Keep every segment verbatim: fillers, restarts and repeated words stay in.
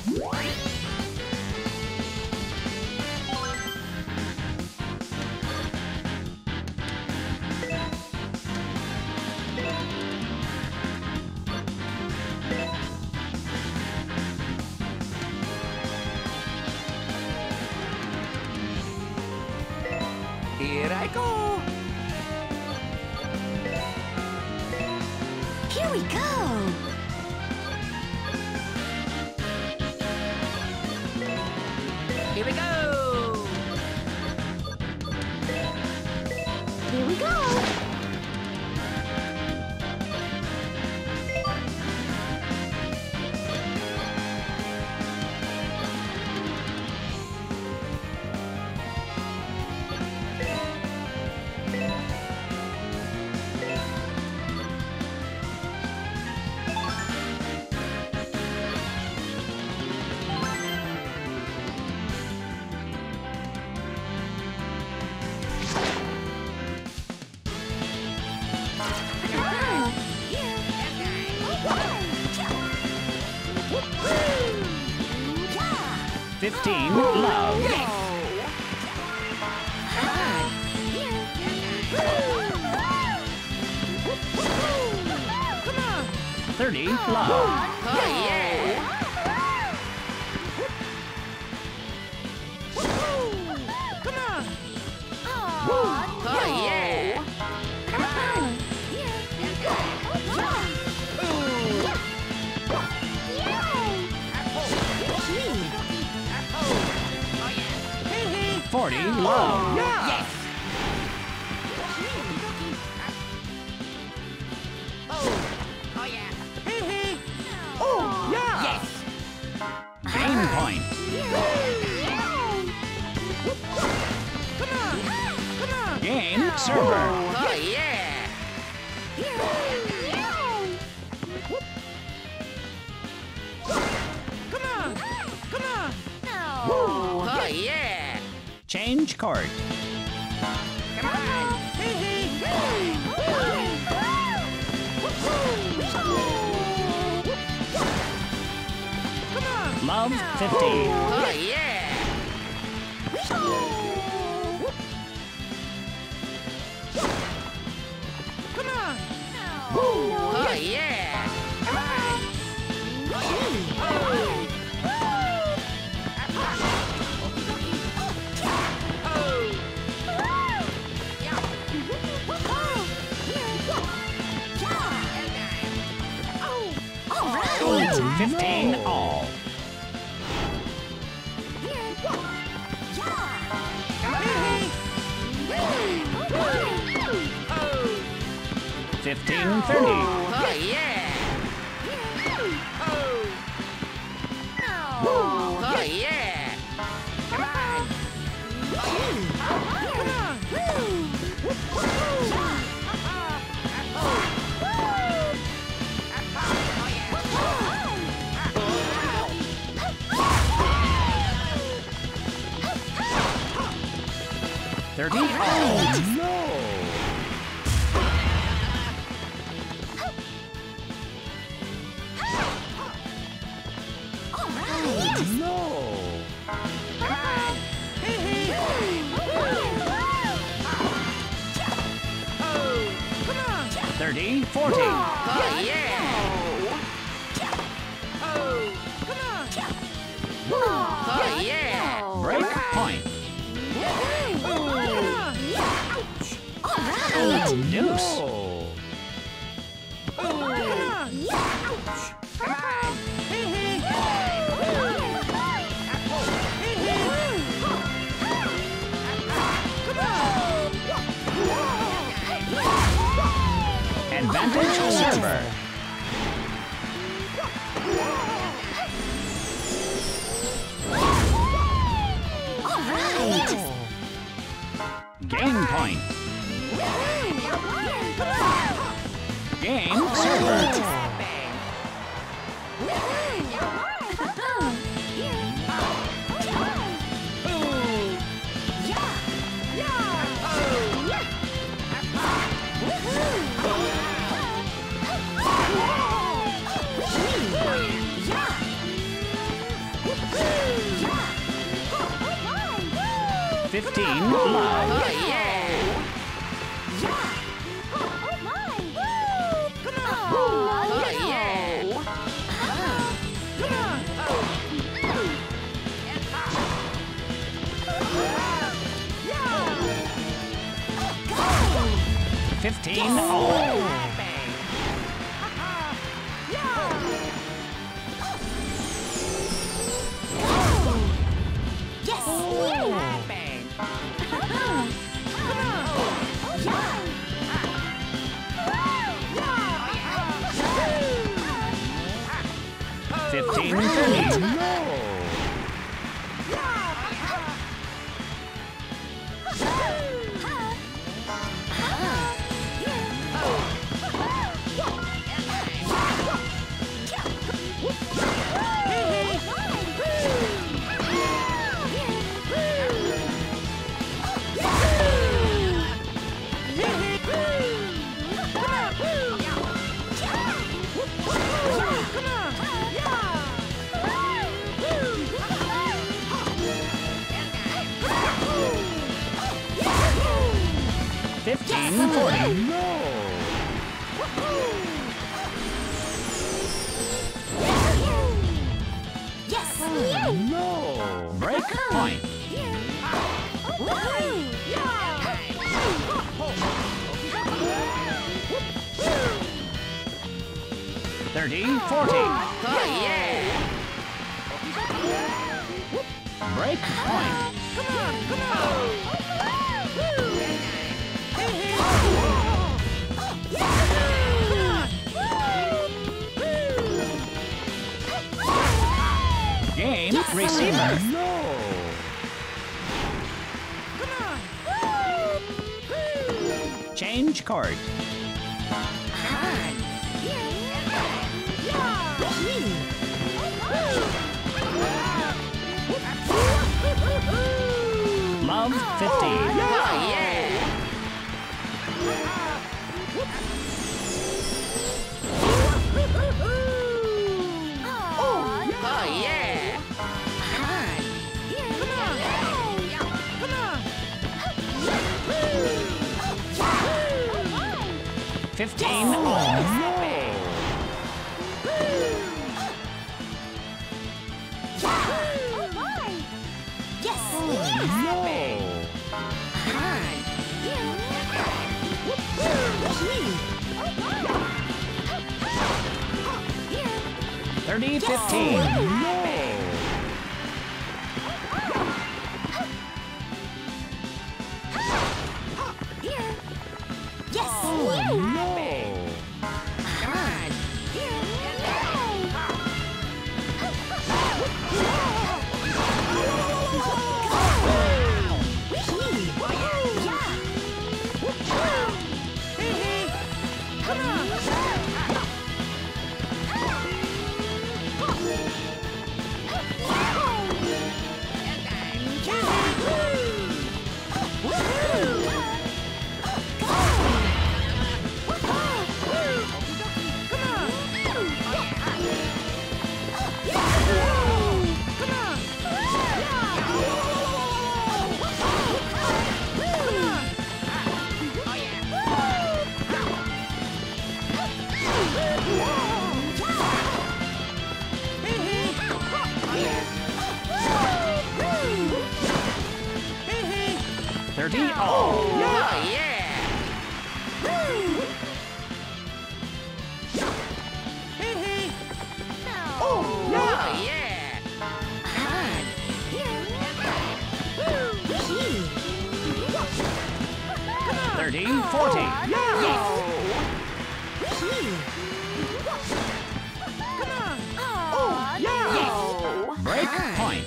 Here I go! Here we go! Here we go! Here we go! Fifteen, love. Thirty, love. Oh, yeah! Oh, yeah! Forty, love. Yes! Oh, yeah! Oh, yeah! Yes! Game point. Game server. Oh, yeah! Oh, yeah! Change court. Come on! Love, fifteen. Oh, yeah! Oh, yeah! Come on! Oh! Fifteen, all. Fifteen, thirty. Oh, yeah! Oh, yeah! Come on! Thirty, all. No! No. Thirty, forty. Oh, yeah! Oh, yeah! Break point. Deuce. Come on! Advantage server. Game point. Game server. fifteen, love. Oh, yeah. Oh, my. Come on. Oh, Oh, yeah. fifteen, all. Yes. fifteen, thirty. fifteen, forty. Yes. Break point. thirty, forty. Oh, yeah. Break point. Game receiver. Change court. Love fifteen. Oh, yeah. Oh, yeah. fifteen, all. thirty, fifteen. thirty, all. Oh, yeah. Oh, yeah. thirty, forty. Break point.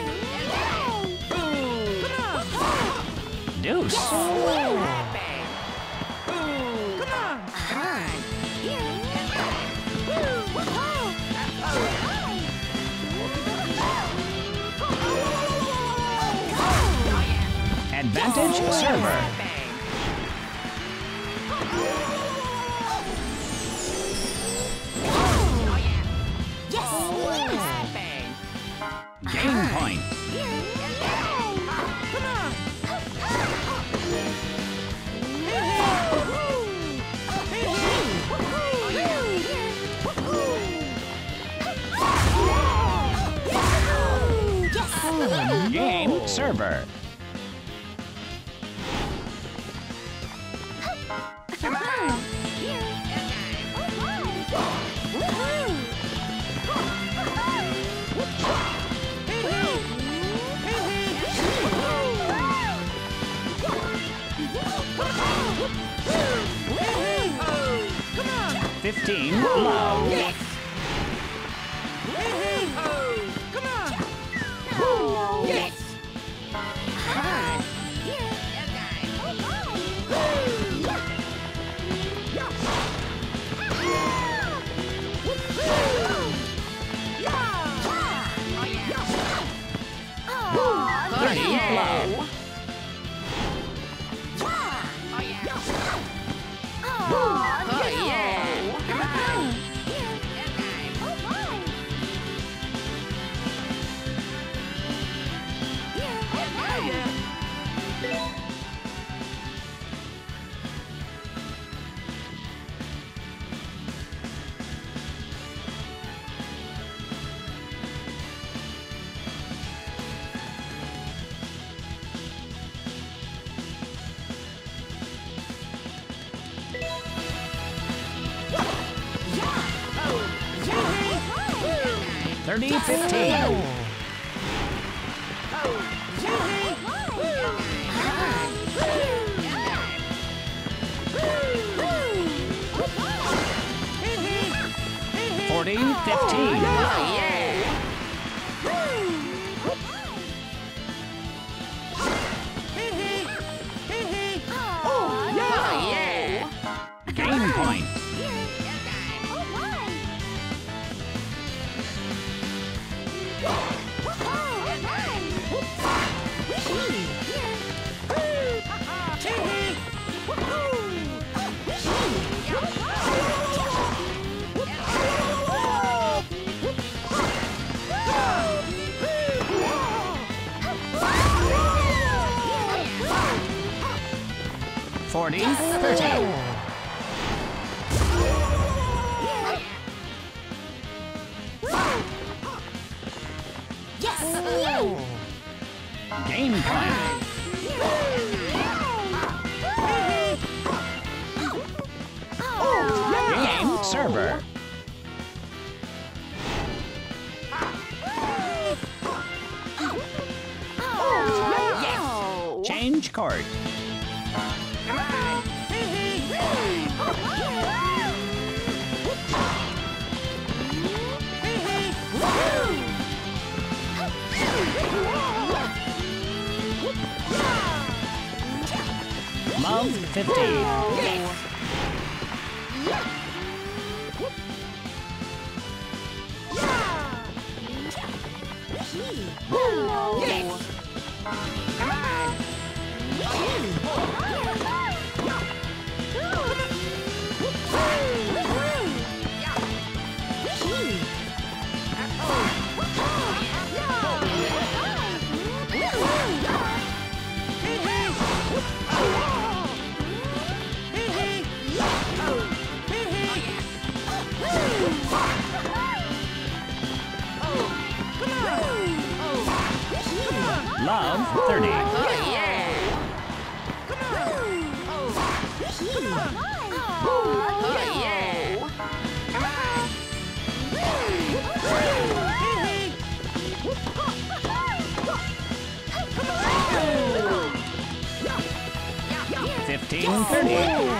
Deuce. Advantage server. Game point. server. Come on. fifteen low. Yes. Come on. Yes. Come on. thirty low. Oh yeah. Come on. thirty fifteen. forty fifteen. Oh yeah. Oh yeah. Game point. forty thirty. Game point. Game server. Change court. Come on. Love fifteen. Yes. Yes. Come on. Love thirty. Oh yeah. Oh yeah. Come on. fifteen thirty.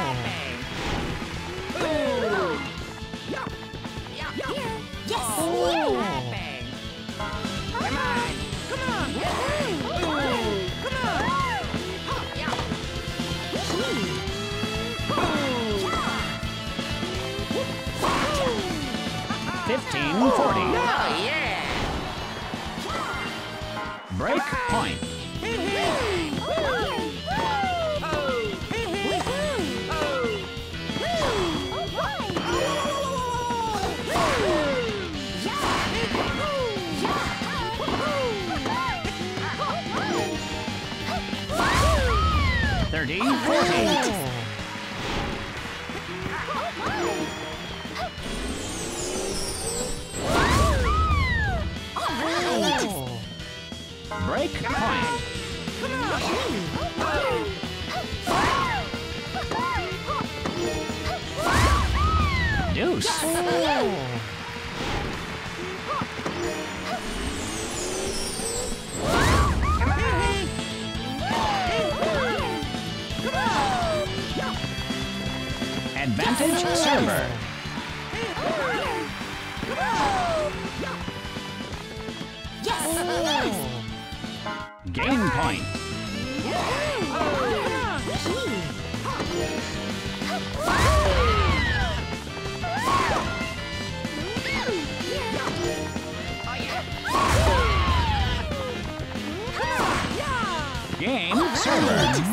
fifteen forty. Oh yeah. Break point. thirty forty. Break Break point. Deuce. Advantage server. Game point. Game server.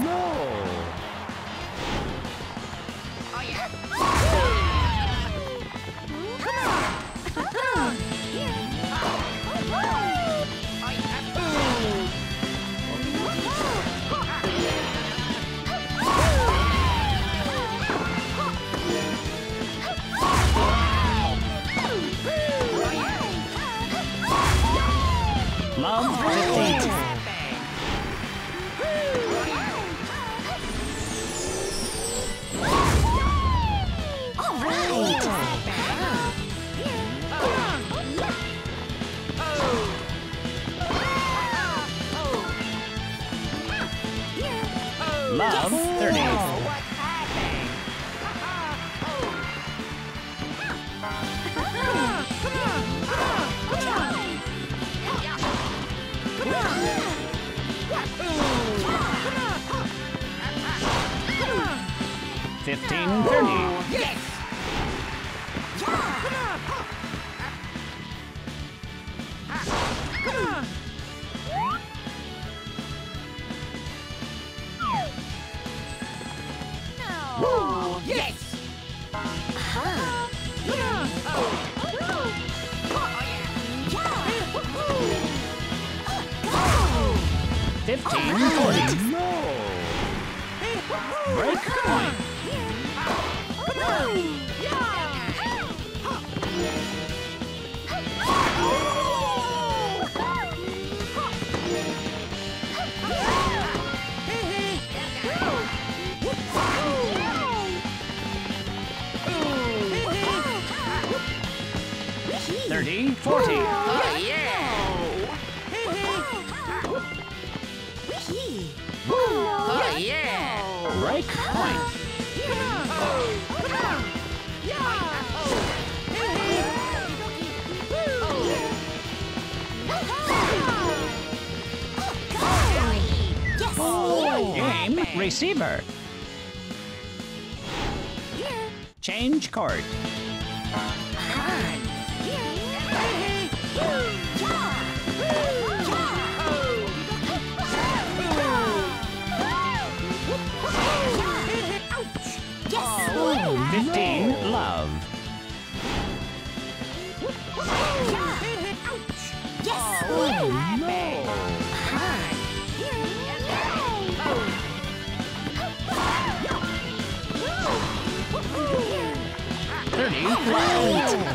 Love fifteen. Love thirty. Fifteen thirty. Yes! No. Yes! Fifteen forty. Break point. Thirty forty. Oh, yeah! Oh, yeah! Break point. Game receiver. Change court. Fifteen love. Thirty love.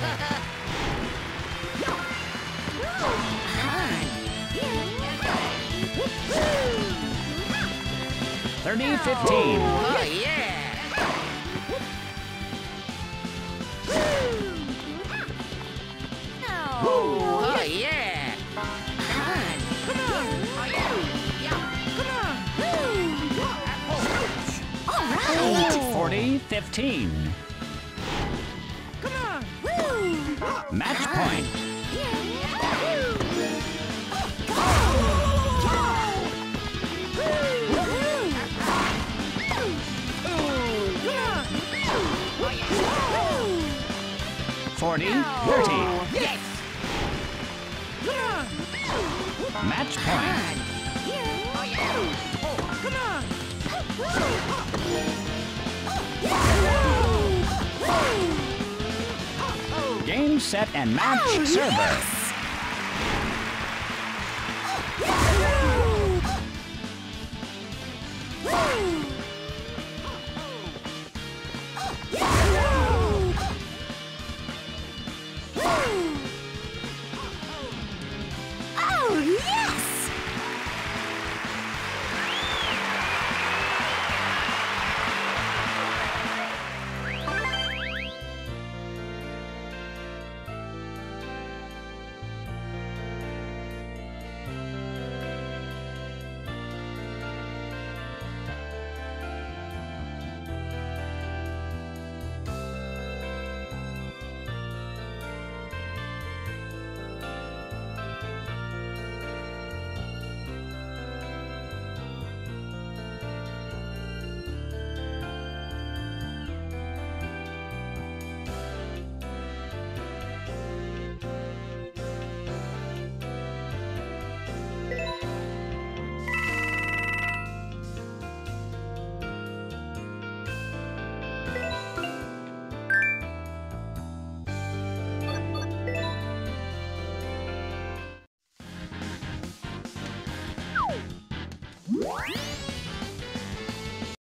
Thirty fifteen. Oh, yeah! Oh, yeah! Forty fifteen. Match point. Forty thirty. Yes! Match point. Game, set, and match server.